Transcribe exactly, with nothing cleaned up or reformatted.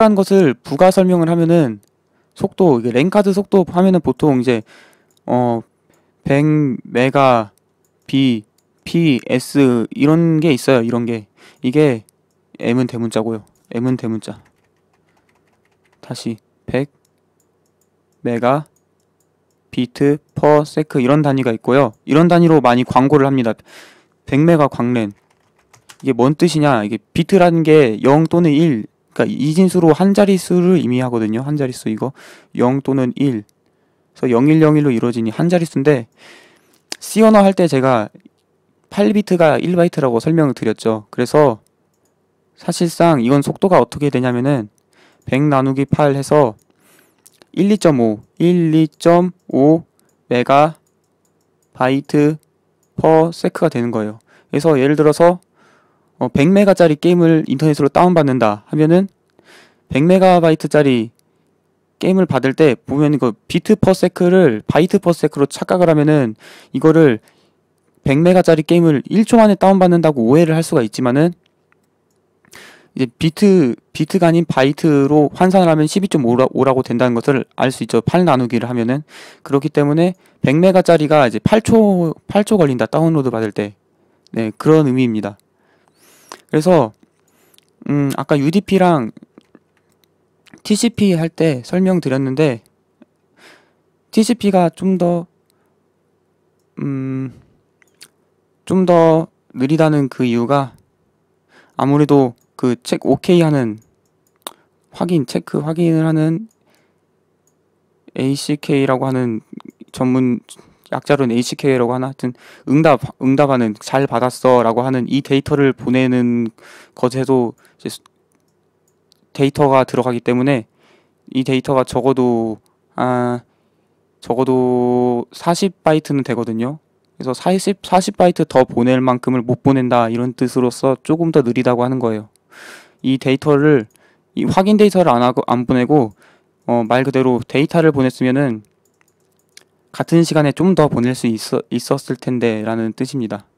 속도란 것을 부가 설명을 하면은 속도, 이게 랜카드 속도 하면은 보통 이제 어 백 메가 비 피 에스 이런 게 있어요. 이런 게 이게 M은 대문자고요. M은 대문자. 다시 백 메가 비트 퍼 세크 이런 단위가 있고요. 이런 단위로 많이 광고를 합니다. 백 메가 광랜. 이게 뭔 뜻이냐? 이게 비트라는 게 영 또는 일, 그러니까 이진수로 한 자릿수를 의미하거든요. 한 자릿수 이거 영 또는 일. 그래서 영일영일로 이루어지니 한 자릿수인데 C 언어 할 때 제가 팔 비트가 일 바이트라고 설명을 드렸죠. 그래서 사실상 이건 속도가 어떻게 되냐면은 백 나누기 팔 해서 십이 점 오, 십이 점 오 메가 바이트 퍼 세크가 되는 거예요. 그래서 예를 들어서 어 백 메가짜리 게임을 인터넷으로 다운받는다 하면은 백 메가바이트짜리 게임을 받을 때 보면 이거 비트 퍼 세크를 바이트 퍼 세크로 착각을 하면은 이거를 백 메가짜리 게임을 일 초 만에 다운받는다고 오해를 할 수가 있지만은 이제 비트, 비트가 아닌 바이트로 환산을 하면 십이 점 오라고 된다는 것을 알 수 있죠. 팔 나누기를 하면은. 그렇기 때문에 백 메가짜리가 이제 팔 초, 팔 초 걸린다. 다운로드 받을 때. 네, 그런 의미입니다. 그래서, 음, 아까 유디피랑 티씨피 할 때 설명드렸는데, 티씨피가 좀 더, 음, 좀 더 느리다는 그 이유가 아무래도 그 책 오케이 하는 확인, 체크 확인을 하는 에이씨케이라고 하는 전문 약자로는 에이씨케이라고 하나 하여튼 응답, 응답하는 잘 받았어 라고 하는 이 데이터를 보내는 것에도 이제 데이터가 들어가기 때문에 이 데이터가 적어도 아 적어도 사십 바이트는 되거든요. 그래서 사십, 사십 바이트 더 보낼 만큼을 못 보낸다 이런 뜻으로서 조금 더 느리다고 하는 거예요. 이 데이터를 이 확인 데이터를 안 하고 안 보내고 어, 말 그대로 데이터를 보냈으면은 같은 시간에 좀 더 보낼 수 있어, 있었을 텐데 라는 뜻입니다.